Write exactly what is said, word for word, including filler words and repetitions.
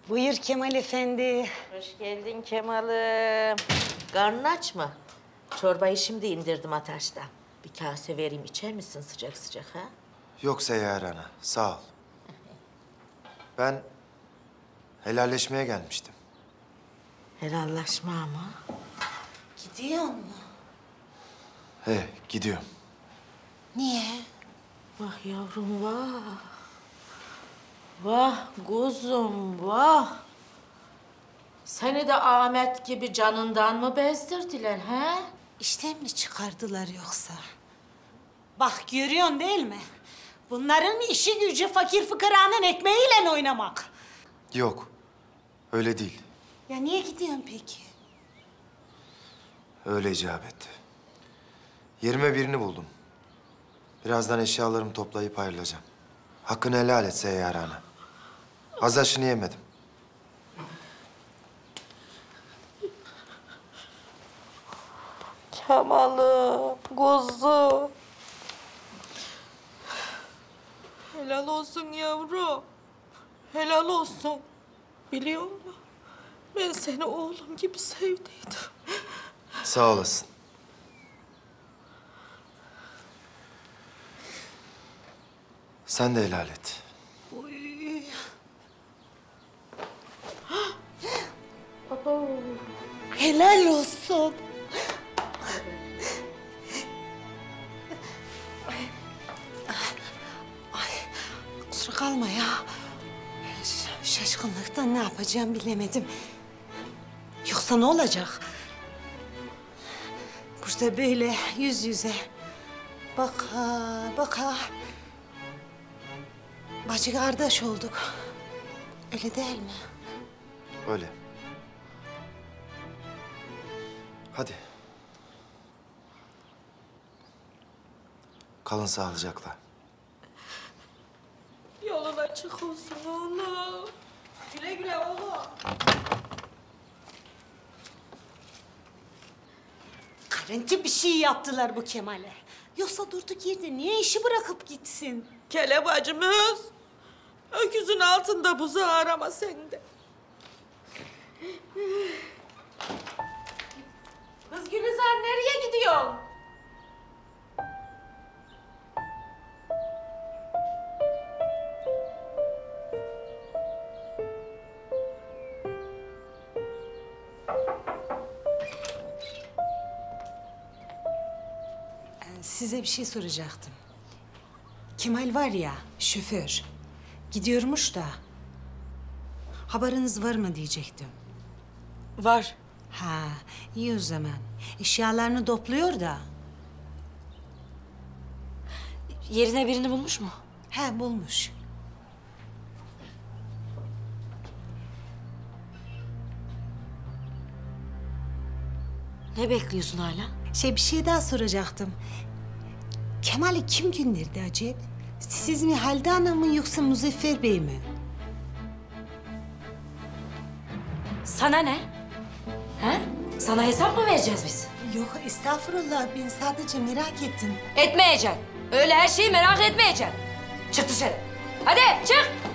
Buyur Kemal Efendi. Hoş geldin Kemal'im. Karnın aç mı? Çorbayı şimdi indirdim ateşten. Bir kase vereyim, içer misin sıcak sıcak ha? Yok Seyyar Ana, sağ ol. Ben helalleşmeye gelmiştim. Helallaşma mı? Gidiyor mu? He, gidiyorum. Niye? Vah yavrum vah. Vah kuzum vah. Seni de Ahmet gibi canından mı bezdirdiler ha? İşten mi çıkardılar yoksa? Bak görüyorsun değil mi? Bunların işi gücü fakir fıkranın ekmeğiyle oynamak. Yok, öyle değil. Ya niye gidiyorsun peki? Öyle icap etti. Yerime birini buldum. Birazdan eşyalarımı toplayıp ayrılacağım. Hakkını helal et Seyyar Ana. Az aşını yemedim. Kemal'im, kuzum. Helal olsun yavrum. Helal olsun. Biliyor musun? Ben seni oğlum gibi sevdiydim. Sağ olasın. Sen de helal et. Uy. Helal olsun. Ay, kusura kalma ya. Ş- Şaşkınlıktan ne yapacağım bilemedim. Yoksa ne olacak? Burada böyle yüz yüze baka baka bacı kardeş olduk. Öyle değil mi? Öyle. Hadi. Kalın sağlıcakla. Yolun açık olsun oğlum. Güle güle oğlum. Karınti bir şey yaptılar bu Kemal'e. Yoksa durduk yerde niye işi bırakıp gitsin? Kelebacımız. Öküzün altında buzağı arama sen de. Kız Gülizar nereye gidiyorsun? Size bir şey soracaktım. Kemal var ya, şoför. Gidiyormuş da. Haberiniz var mı diyecektim. Var. Ha, iyi o zaman. Eşyalarını topluyor da. Yerine birini bulmuş mu? He, bulmuş. Ne bekliyorsun hala? Şey, bir şey daha soracaktım. Kemal'i kim gönderdi acep? Siz mi Halide Hanım mı yoksa Muzaffer Bey mi? Sana ne? He? Sana hesap mı vereceğiz biz? Yok, estağfurullah. Ben sadece merak ettim. Etmeyeceksin. Öyle her şeyi merak etmeyeceksin. Çık dışarı. Hadi çık.